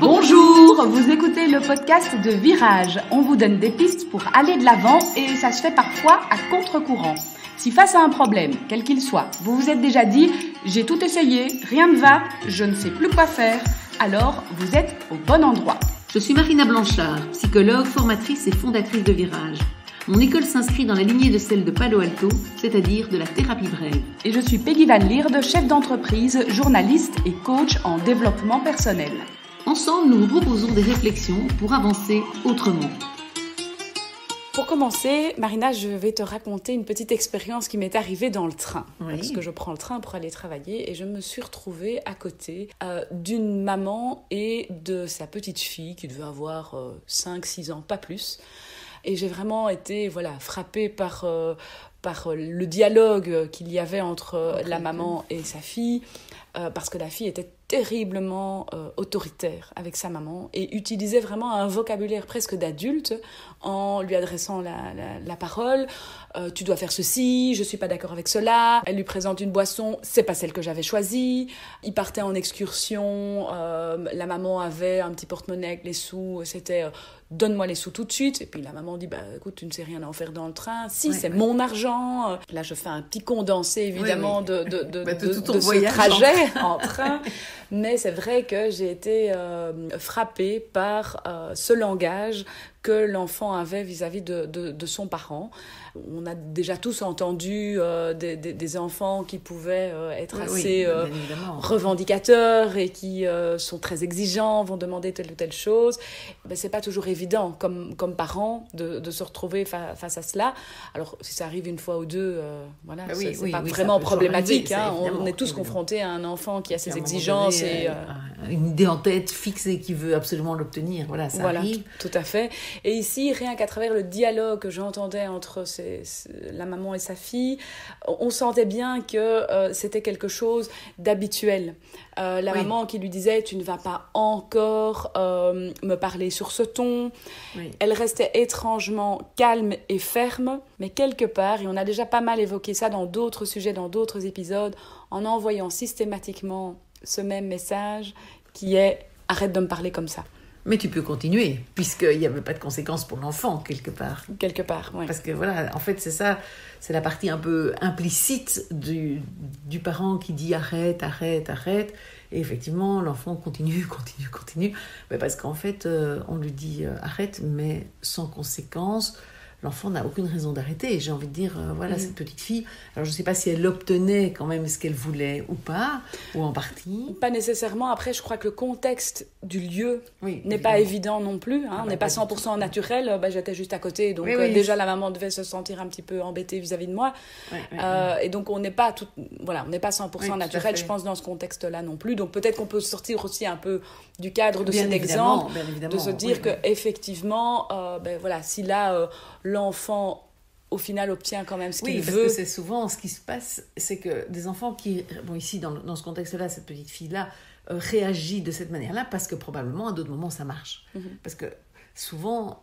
Bonjour, vous écoutez le podcast de Virage. On vous donne des pistes pour aller de l'avant et ça se fait parfois à contre-courant. Si face à un problème, quel qu'il soit, vous vous êtes déjà dit « j'ai tout essayé, rien ne va, je ne sais plus quoi faire », alors vous êtes au bon endroit. Je suis Marina Blanchard, psychologue, formatrice et fondatrice de Virage. Mon école s'inscrit dans la lignée de celle de Palo Alto, c'est-à-dire de la thérapie brève. Et je suis Peggy Van Lierde, chef d'entreprise, journaliste et coach en développement personnel. Ensemble, nous vous proposons des réflexions pour avancer autrement. Pour commencer, Marina, je vais te raconter une petite expérience qui m'est arrivée dans le train. Oui. Parce que je prends le train pour aller travailler et je me suis retrouvée à côté d'une maman et de sa petite fille qui devait avoir 5-6 ans, pas plus. Et j'ai vraiment été frappée par le dialogue qu'il y avait entre la maman et sa fille, parce que la fille était terriblement autoritaire avec sa maman et utilisait vraiment un vocabulaire presque d'adulte en lui adressant la parole. Tu dois faire ceci, je suis pas d'accord avec cela. Elle lui présente une boisson, c'est pas celle que j'avais choisie. Ils partaient en excursion, la maman avait un petit porte-monnaie avec les sous, c'était donne-moi les sous tout de suite. Et puis la maman dit écoute, tu ne sais rien à en faire dans le train. Si, c'est mon argent. Là, je fais un petit condensé évidemment de ce trajet en train. Mais c'est vrai que j'ai été frappée par ce langage que l'enfant avait vis-à-vis de son parent. On a déjà tous entendu des enfants qui pouvaient être assez revendicateurs et qui sont très exigeants, vont demander telle ou telle chose. Ben, c'est pas toujours évident comme parent de se retrouver face à cela. Alors si ça arrive une fois ou deux, c'est pas vraiment problématique. On est tous confrontés à un enfant qui a ses exigences et une idée en tête fixe et qui veut absolument l'obtenir. Voilà, ça arrive. Tout à fait. Et ici, rien qu'à travers le dialogue que j'entendais entre la maman et sa fille, on sentait bien que c'était quelque chose d'habituel. Maman qui lui disait « tu ne vas pas encore me parler sur ce ton ». Elle restait étrangement calme et ferme, mais quelque part, et on a déjà pas mal évoqué ça dans d'autres sujets, dans d'autres épisodes, en envoyant systématiquement ce même message qui est « arrête de me parler comme ça ». Mais tu peux continuer, puisqu'il n'y avait pas de conséquences pour l'enfant, quelque part. Quelque part, oui. Parce que en fait, c'est ça, c'est la partie un peu implicite du parent qui dit arrête. Et effectivement, l'enfant continue. Mais parce qu'en fait, on lui dit arrête, mais sans conséquences. L'enfant n'a aucune raison d'arrêter. J'ai envie de dire, cette petite fille, alors je ne sais pas si elle obtenait quand même ce qu'elle voulait ou pas, ou en partie. Pas nécessairement. Après, je crois que le contexte du lieu n'est pas évident non plus. On n'est pas 100% naturel. J'étais juste à côté. Donc déjà, la maman devait se sentir un petit peu embêtée vis-à-vis de moi. Et donc, on n'est pas, on n'est pas 100% naturel, je pense, dans ce contexte-là non plus. Donc peut-être qu'on peut sortir aussi un peu du cadre de cet exemple, de se dire qu'effectivement, si là... l'enfant, au final, obtient quand même ce qu'il veut. Oui, parce que c'est souvent ce qui se passe, c'est que des enfants qui... Bon, ici, dans ce contexte-là, cette petite fille-là réagit de cette manière-là parce que probablement, à d'autres moments, ça marche. Parce que souvent,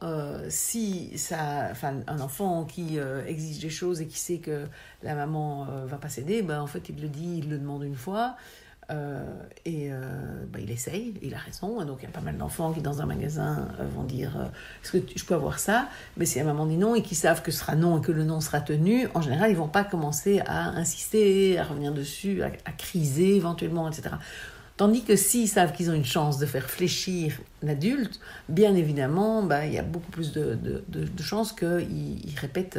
un enfant qui exige des choses et qui sait que la maman va pas céder, en fait, il le demande une fois... il essaye, il a raison. Donc il y a pas mal d'enfants qui dans un magasin vont dire est-ce que je peux avoir ça, mais si la maman dit non et qu'ils savent que ce sera non et que le non sera tenu, en général ils vont pas commencer à insister, à revenir dessus, à criser éventuellement, etc. Tandis que s'ils savent qu'ils ont une chance de faire fléchir l'adulte, bien évidemment, il y a beaucoup plus de chances qu'ils répètent,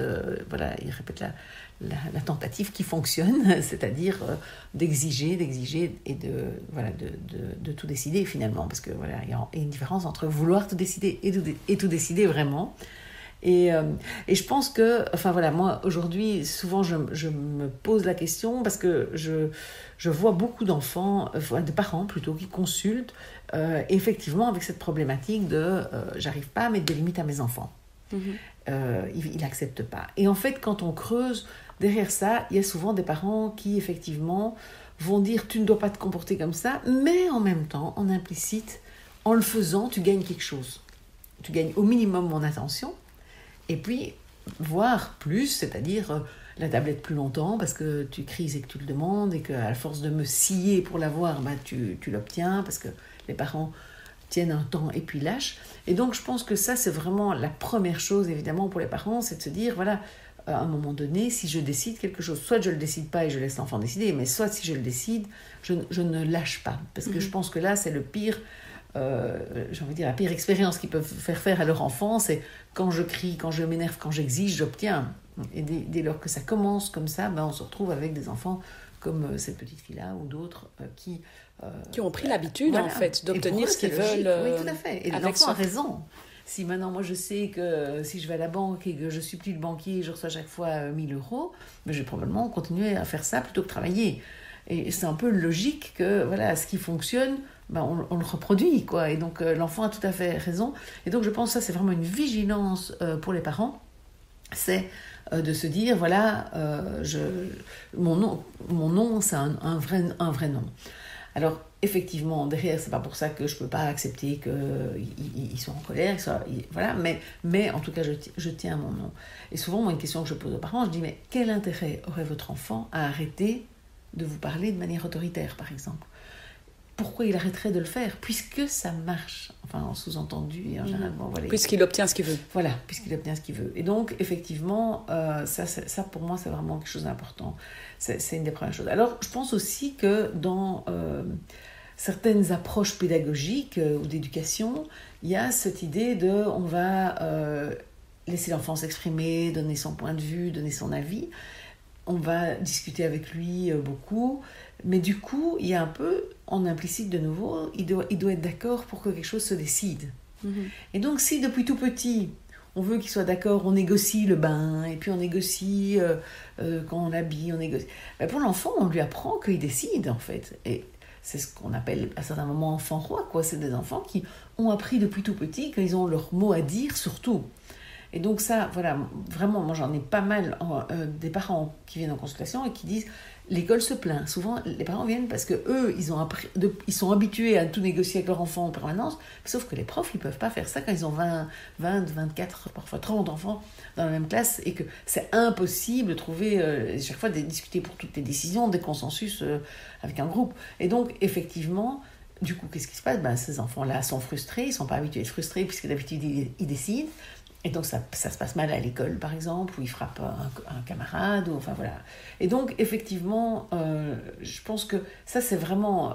la tentative qui fonctionne, c'est-à-dire d'exiger et de tout décider finalement. Parce que il y a une différence entre vouloir tout décider et tout décider vraiment. Et je pense que, moi, aujourd'hui, souvent, je me pose la question parce que je vois beaucoup d'enfants, de parents plutôt, qui consultent, effectivement, avec cette problématique de j'arrive pas à mettre des limites à mes enfants. Il n'accepte pas. Et en fait, quand on creuse, derrière ça, il y a souvent des parents qui, effectivement, vont dire tu ne dois pas te comporter comme ça, mais en même temps, en implicite, en le faisant, tu gagnes quelque chose. Tu gagnes au minimum mon attention. Et puis, voire plus, c'est-à-dire la tablette plus longtemps parce que tu crises et que tu le demandes et qu'à force de me scier pour l'avoir, tu l'obtiens parce que les parents tiennent un temps et puis lâchent. Et donc je pense que ça, c'est vraiment la première chose, évidemment, pour les parents, c'est de se dire, voilà, à un moment donné, si je décide quelque chose, soit je ne le décide pas et je laisse l'enfant décider, mais soit si je le décide, je ne lâche pas. Parce que je pense que là, c'est le pire, j'ai envie de dire, la pire expérience qu'ils peuvent faire à leur enfant, c'est quand je crie, quand je m'énerve, quand j'exige, j'obtiens. Et dès lors que ça commence comme ça, ben, on se retrouve avec des enfants comme cette petite fille-là ou d'autres qui ont pris l'habitude, en fait, d'obtenir ce qu'ils veulent. Oui, tout à fait. Et l'enfant a raison. Si maintenant, moi, je sais que si je vais à la banque et que je supplie le banquier et je reçois chaque fois 1 000 €, ben, je vais probablement continuer à faire ça plutôt que travailler. Et c'est un peu logique que, voilà, ce qui fonctionne, ben, on le reproduit, quoi. Et donc, l'enfant a tout à fait raison. Et donc, je pense que ça, c'est vraiment une vigilance pour les parents. C'est de se dire, voilà, mon nom, c'est un vrai nom. Alors, effectivement, derrière, c'est pas pour ça que je peux pas accepter qu'ils soient en colère, voilà, mais en tout cas, je tiens à mon nom. Et souvent, moi, une question que je pose aux parents, je dis, mais quel intérêt aurait votre enfant à arrêter de vous parler de manière autoritaire, par exemple ? Pourquoi il arrêterait de le faire ? Puisque ça marche. Enfin, en sous-entendu, et en général, bon, voilà. Puisqu'il obtient ce qu'il veut. Voilà, puisqu'il obtient ce qu'il veut. Et donc, effectivement, ça, pour moi, c'est vraiment quelque chose d'important. C'est une des premières choses. Alors, je pense aussi que dans certaines approches pédagogiques ou d'éducation, il y a cette idée de on va laisser l'enfant s'exprimer, donner son point de vue, donner son avis. On va discuter avec lui beaucoup. Mais du coup, il y a un peu, en implicite de nouveau, il doit être d'accord pour que quelque chose se décide. Et donc, si depuis tout petit, on veut qu'il soit d'accord, on négocie le bain, et puis on négocie quand on l'habille, on négocie. Ben pour l'enfant, on lui apprend qu'il décide, en fait. Et c'est ce qu'on appelle à certains moments enfants rois, quoi. C'est des enfants qui ont appris depuis tout petit qu'ils ont leur mot à dire sur tout. Et donc ça, voilà, vraiment, moi j'en ai pas mal des parents qui viennent en consultation et qui disent l'école se plaint. Souvent, les parents viennent parce que eux, ils sont habitués à tout négocier avec leur enfant en permanence, sauf que les profs, ils peuvent pas faire ça quand ils ont 20, 24, parfois 30 enfants dans la même classe et que c'est impossible de trouver, chaque fois, de discuter pour toutes les décisions, des consensus avec un groupe. Et donc, effectivement, du coup, qu'est-ce qui se passe ? Ben, ces enfants-là sont frustrés, ils ne sont pas habitués à être frustrés puisque d'habitude, ils décident. Et donc, ça se passe mal à l'école, par exemple, où ils frappent un camarade, ou enfin voilà. Et donc, effectivement, je pense que ça, c'est vraiment,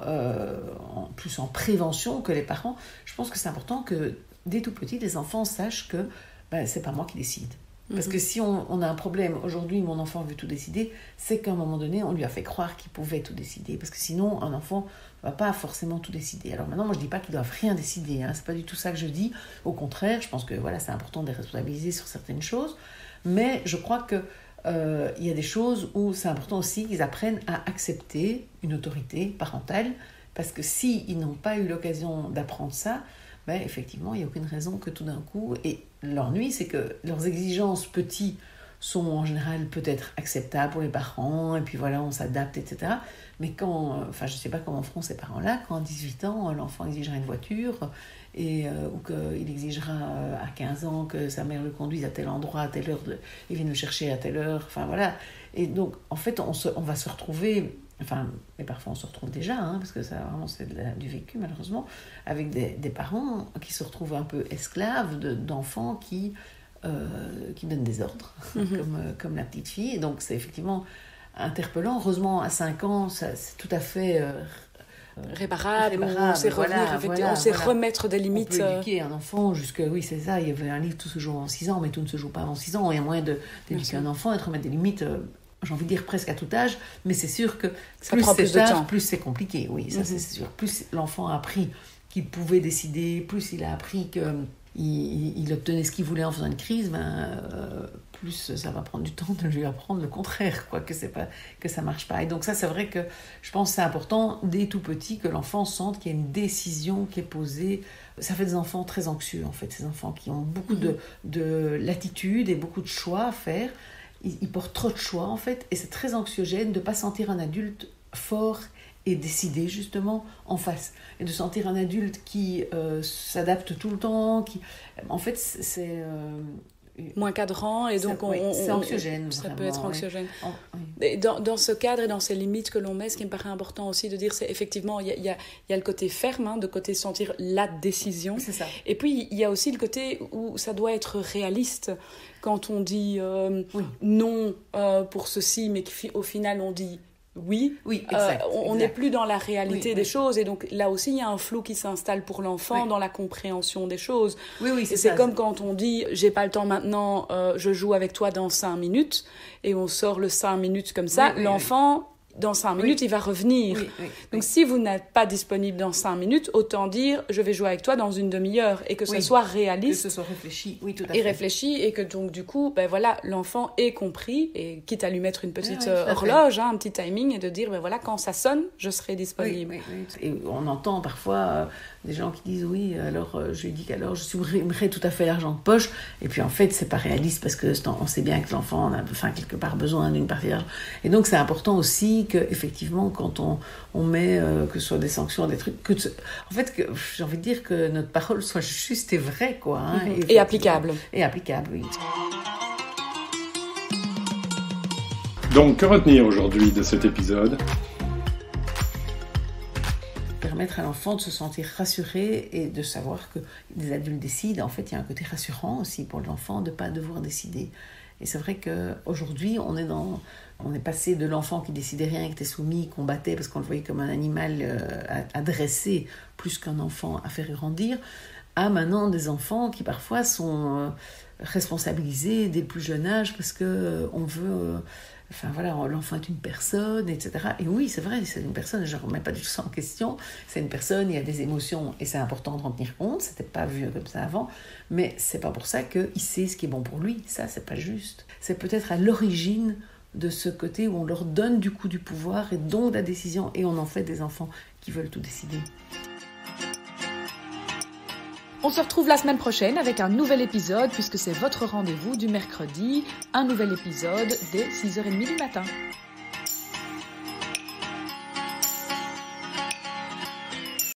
plus en prévention que les parents, je pense que c'est important que, dès tout petit, les enfants sachent que c'est pas moi qui décide. Parce que si on a un problème, aujourd'hui, mon enfant veut tout décider, c'est qu'à un moment donné, on lui a fait croire qu'il pouvait tout décider. Parce que sinon, un enfant ne va pas forcément tout décider. Alors maintenant, moi, je ne dis pas qu'ils doivent rien décider. Hein. Ce n'est pas du tout ça que je dis. Au contraire, je pense que voilà, c'est important de les responsabiliser sur certaines choses. Mais je crois qu'il y a des choses où c'est important aussi qu'ils apprennent à accepter une autorité parentale. Parce que s'ils n'ont pas eu l'occasion d'apprendre ça, effectivement, il n'y a aucune raison que tout d'un coup... Et l'ennui, c'est que leurs exigences petits sont en général peut-être acceptables pour les parents, et puis voilà, on s'adapte, etc. Mais quand... Enfin, je ne sais pas comment feront ces parents-là, quand à 18 ans, l'enfant exigera une voiture, ou qu'il exigera à 15 ans que sa mère le conduise à tel endroit, à telle heure, il vienne le chercher à telle heure, enfin voilà. Et donc, en fait, on va se retrouver... Enfin, mais parfois on se retrouve déjà, parce que ça vraiment c'est du vécu malheureusement, avec des parents qui se retrouvent un peu esclaves d'enfants qui donnent des ordres, comme la petite fille. Et donc c'est effectivement interpellant. Heureusement, à 5 ans, c'est tout à fait... réparable, on sait revenir, on sait remettre des limites. On peut éduquer un enfant jusqu'à... Oui, c'est ça, il y avait un livre, tout se joue en 6 ans, mais tout ne se joue pas avant 6 ans. Il y a moyen d'éduquer un enfant et de remettre des limites... j'ai envie de dire presque à tout âge, mais c'est sûr que ça prend plus de temps. Plus c'est compliqué, oui, ça c'est sûr. Plus l'enfant a appris qu'il pouvait décider, plus il a appris qu'il obtenait ce qu'il voulait en faisant une crise, plus ça va prendre du temps de lui apprendre le contraire, quoi, que ça marche pas. Et donc ça, c'est vrai que je pense que c'est important, dès tout petit, que l'enfant sente qu'il y a une décision qui est posée. Ça fait des enfants très anxieux, en fait, ces enfants qui ont beaucoup de latitude et beaucoup de choix à faire. Ils portent trop de choix, en fait, et c'est très anxiogène de ne pas sentir un adulte fort et décidé, justement, en face. Et de sentir un adulte qui s'adapte tout le temps, en fait, moins cadrant et donc c'est anxiogène. Ça vraiment, peut être anxiogène. Oui. Et dans ce cadre et dans ces limites que l'on met, ce qui me paraît important aussi de dire, c'est effectivement, il y a le côté ferme, hein, de côté sentir la décision. C'est ça. Et puis, il y a aussi le côté où ça doit être réaliste. Quand on dit non pour ceci, mais qu'au final, on dit oui, exact, on n'est plus dans la réalité des oui. choses. Et donc, là aussi, il y a un flou qui s'installe pour l'enfant dans la compréhension des choses. Oui, c'est comme quand on dit « j'ai pas le temps maintenant, je joue avec toi dans 5 minutes » et on sort le 5 minutes comme ça. L'enfant... Dans 5 minutes, il va revenir. Donc, si vous n'êtes pas disponible dans 5 minutes, autant dire, je vais jouer avec toi dans une demi-heure. Et que ce soit réaliste. Que ce soit réfléchi, tout à fait. Et réfléchi, et que donc, du coup, l'enfant ait compris, et quitte à lui mettre une petite horloge, un petit timing, et de dire, quand ça sonne, je serai disponible. Et on entend parfois des gens qui disent, je lui dis qu'alors, je supprimerai tout à fait l'argent de poche. Et puis, en fait, c'est pas réaliste, parce que on sait bien que l'enfant a, quelque part, besoin d'une partie d'argent. Et donc, c'est important aussi que effectivement quand on met que ce soit des sanctions, des trucs, en fait que j'ai envie de dire que notre parole soit juste et vraie quoi, hein, et applicable. Et applicable, oui. Donc que retenir aujourd'hui de cet épisode ? Permettre à l'enfant de se sentir rassuré et de savoir que les adultes décident. En fait, il y a un côté rassurant aussi pour l'enfant de ne pas devoir décider. Et c'est vrai qu'aujourd'hui, on est passé de l'enfant qui décidait rien, qui était soumis, combattait parce qu'on le voyait comme un animal à dresser plus qu'un enfant à faire grandir, à maintenant des enfants qui parfois sont responsabilisés dès le plus jeune âge parce qu'on veut... l'enfant est une personne, etc. Et oui, c'est vrai, c'est une personne, je ne remets pas du tout ça en question. C'est une personne, il y a des émotions et c'est important de en tenir compte. C'était pas vu comme ça avant, mais c'est pas pour ça qu'il sait ce qui est bon pour lui. Ça, c'est pas juste. C'est peut-être à l'origine de ce côté où on leur donne du coup du pouvoir et donc la décision et on en fait des enfants qui veulent tout décider. On se retrouve la semaine prochaine avec un nouvel épisode puisque c'est votre rendez-vous du mercredi, un nouvel épisode dès 6h30 du matin.